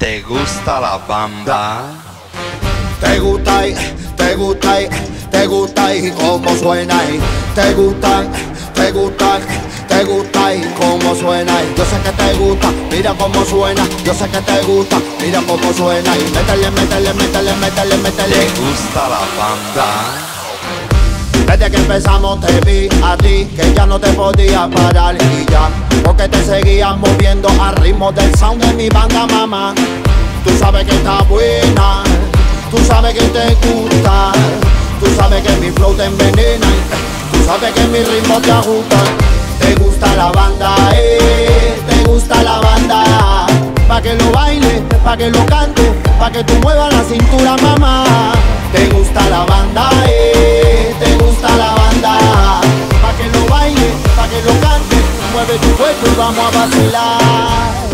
¿Te gusta la banda? Te gusta y, te gusta y, te gusta y cómo suena y te gusta, te gusta, te gusta y cómo suena y yo sé que te gusta, mira cómo suena, yo sé que te gusta, mira cómo suena y métele, métele, métele, métele, métele. ¿Te gusta la banda? Desde que empezamos te vi a ti, que ya no te podía parar y ya, porque te seguías moviendo al ritmo del sound de mi banda, mamá. Tú sabes que está buena, tú sabes que te gusta, tú sabes que mi flow te envenena, tú sabes que mi ritmo te ajusta. Te gusta la banda, te gusta la banda, pa' que lo baile, pa' que lo cante, pa' que tú muevas la cintura, mamá. Te gusta la banda, te gusta la banda, pa' que lo baile, pa' que lo cante, mueve tu cuerpo y vamos a vacilar.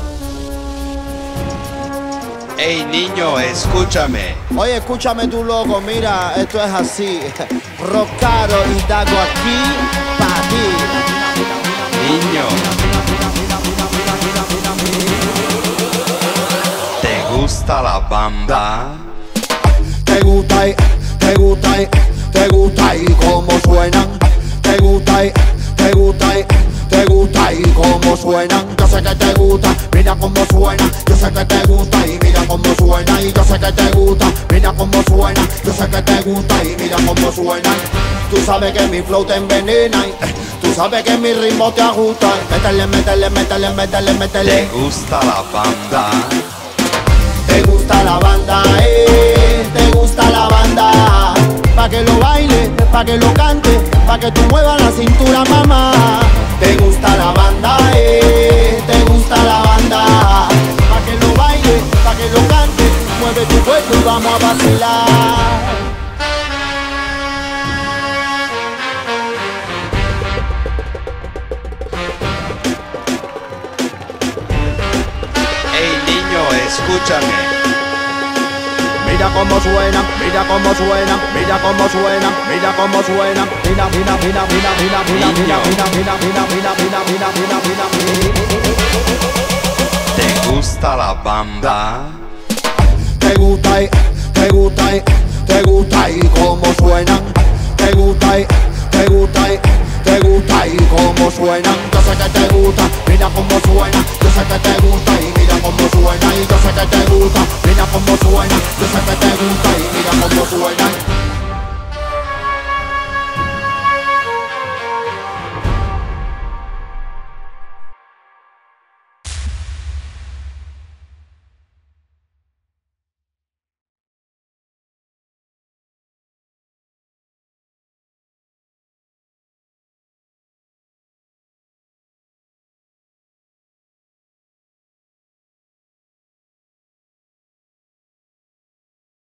Ey niño, escúchame. Oye, escúchame tú loco, mira, esto es así. Rockaro y Dago aquí pa' ti. Niño, ¿te gusta la banda? Te gusta y, te gusta y, te gusta y cómo suenan. Te gusta y, te gusta y, te gusta y cómo suenan. Yo sé que te gusta, mira cómo suena. Yo sé que te gusta y mira cómo suena. Y yo sé que te gusta, mira cómo suena. Yo sé que te gusta y mira cómo suena. Tú sabes que mi flow te envenena y tú sabes que mi ritmo te ajusta. Métele, métele, métele, métele, métele. ¿Te gusta la banda? Te gusta la banda, te gusta la banda, pa' que lo baile, pa' que lo cante, pa' que tú muevas la cintura, mamá. Te gusta la banda, te gusta la banda, pa' que lo baile, pa' que lo cante, mueve tu cuerpo y vamos a vacilar. Ey niño, escúchame. Mira cómo suena, mira cómo suena, mira cómo suena, mira cómo suena. Mira, mira, mira, mira, mira, mira, mira, mira, mira, mira, mira, mira, mira, mira, mira. ¿Te gusta la banda? Te gusta y, te gusta y, te gusta y cómo suenan. Te gusta y, te gusta y, te gusta y cómo suenan. Yo sé que te gusta, mira cómo suena. Yo sé que te gusta y mira cómo suena. Y yo sé que te gusta, mira cómo suena. Yo sé que te gusta y mira cómo suena.